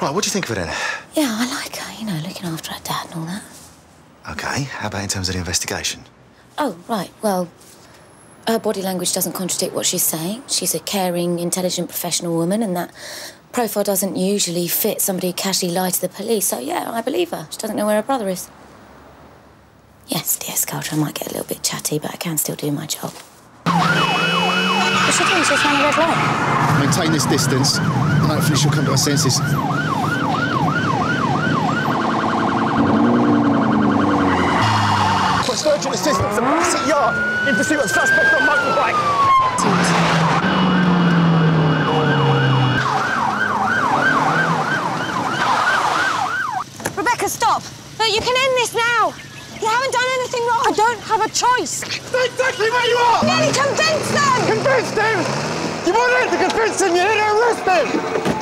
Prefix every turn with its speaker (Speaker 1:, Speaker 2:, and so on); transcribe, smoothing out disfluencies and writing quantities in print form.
Speaker 1: Right, what do you think of her then?
Speaker 2: Yeah, I like her, you know, looking after her dad and all that.
Speaker 1: OK, how about in terms of the investigation?
Speaker 2: Oh, right, well, her body language doesn't contradict what she's saying. She's a caring, intelligent, professional woman, and that profile doesn't usually fit somebody who casually lied to the police. So, yeah, I believe her. She doesn't know where her brother is. Yes, dear Carter, I might get a little bit chatty, but I can still do my job. What's she doing? She's trying a red light.
Speaker 3: Maintain this distance, and hopefully she'll come to her senses.
Speaker 4: Request urgent assistance at Bassett Yard in pursuit of suspect on motorbike.
Speaker 5: Rebecca, stop! No, you can end this now! You haven't done anything wrong! I don't have a choice!
Speaker 4: Stay exactly where you are!
Speaker 5: Nearly convince them!
Speaker 4: Convince them! You weren't here to convince them, you're here to arrest them!